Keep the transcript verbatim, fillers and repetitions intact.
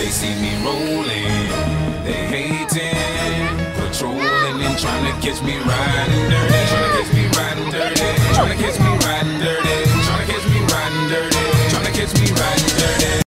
they see me rolling, they hating, patrolling and trying to catch me riding dirty, trying to catch me riding dirty, trying to catch me